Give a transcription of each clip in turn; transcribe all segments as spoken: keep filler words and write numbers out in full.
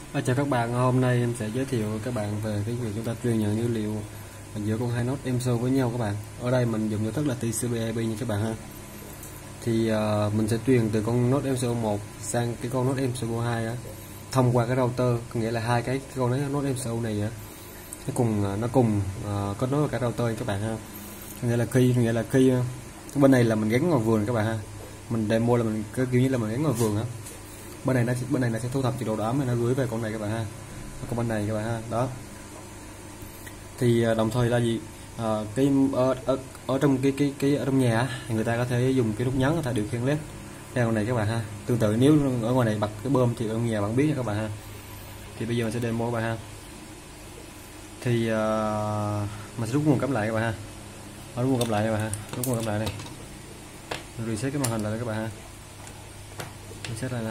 À, chào các bạn, hôm nay em sẽ giới thiệu với các bạn về cái việc chúng ta truyền nhận dữ liệu giữa con hai node em xê ô với nhau các bạn. Ở đây mình dùng giao thức là tê xê pê i pê nha các bạn ha. Thì uh, mình sẽ truyền từ con node em xê ô một sang cái con node em xê ô hai á, thông qua cái router, có nghĩa là hai cái, cái con node em xê ô này á, nó cùng nó cùng uh, kết nối với cả router các bạn ha. Có nghĩa là khi nghĩa là khi uh, bên này là mình gắn ngoài vườn các bạn ha. Mình demo là mình cái kiểu như là mình gắn ngoài vườn á. Bên này nó bên này nó sẽ thu thập chế độ đỏ mà nó gửi về con này các bạn ha, con bên này các bạn ha. Đó thì đồng thời là gì, à, cái ở, ở, ở trong cái cái cái ở trong nhà á, người ta có thể dùng cái nút nhấn người ta điều khiển led theo này các bạn ha. Tương tự nếu ở ngoài này bật cái bơm thì ở nhà bạn biết nha các bạn ha. Thì bây giờ mình sẽ demo các bạn ha. Thì uh, mình sẽ rút nguồn cắm lại các bạn ha. Ở rút nguồn cắm lại các bạn ha, rút nguồn cắm lại này, reset cái màn hình lại các bạn ha, reset lại này,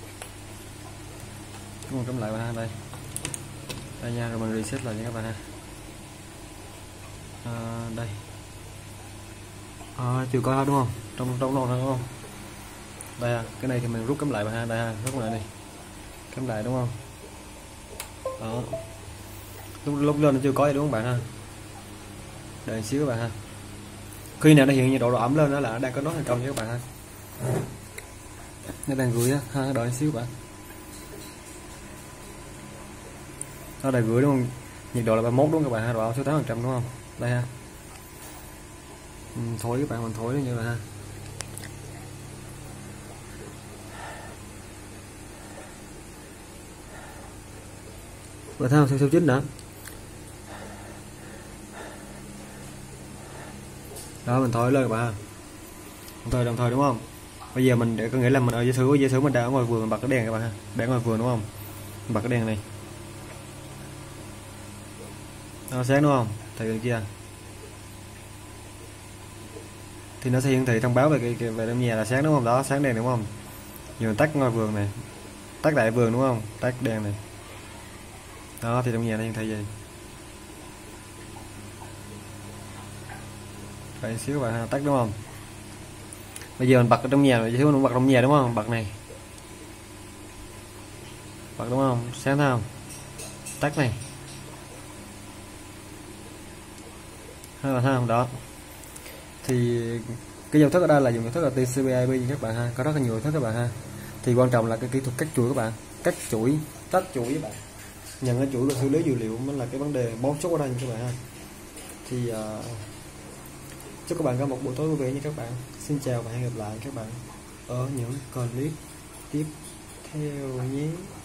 nguồn cắm lại bạn ha. Đây đây nha, rồi mình reset lại nha các bạn ha. À, đây à, chưa có đúng không, trong trong đó đúng không. Đây à, cái này thì mình rút cắm lại bạn ha. Đây ha, rút lại đi, cắm lại đúng không. Đó, lúc lúc lên nó chưa có gì đúng không bạn ha. Đợi xíu các bạn ha, khi nào nó hiện nhiệt độ độ ẩm lên đó là đang có nốt thành công nha các bạn ha. Nó đang gửi á ha, đợi xíu bạn. Nó đang gửi đúng không, nhiệt độ là ba mươi mốt đúng không các bạn ha, độ ẩm số tám phần trăm đúng không. Đây ha, ừ, thổi các bạn, mình thổi như vậy ha. Và thấy không, số số chín nữa đó, mình thổi lên các bạn, đồng thời đồng thời đúng không. Bây giờ mình để có nghĩa là mình ở dưới thử dưới thử mình đang ở ngoài vườn, mình bật cái đèn các bạn ha, đang ngoài vườn đúng không, mình bật cái đèn này nó sáng đúng không, thì bên kia thì nó sẽ hiển thị thông báo về cái, cái về trong nhà là sáng đúng không. Đó, sáng đèn đúng không. Giờ mình tắt ngoài vườn này, tắt đại vườn đúng không, tắt đèn này. Đó thì trong nhà nó hiển thị gì. Đợi xíu bạn ha, tắt đúng không. Bây giờ mình bật ở trong nhà, rồi mình bật trong nhà đúng không, bật này, bật đúng không, sáng thấy không, tắt này, thấy không. Đó thì cái giao thức ở đây là dùng giao thức là tê xê pê i pê các bạn ha, có rất là nhiều giao thức các bạn ha. Thì quan trọng là cái kỹ thuật cắt chuỗi các bạn, cắt chuỗi, tách chuỗi các bạn, nhận cái chuỗi và xử lý dữ liệu mới là cái vấn đề mấu chốt ở đây các bạn ha. Thì uh, chúc các bạn có một buổi tối vui vẻ nha các bạn. Xin chào và hẹn gặp lại các bạn ở những clip tiếp theo nhé.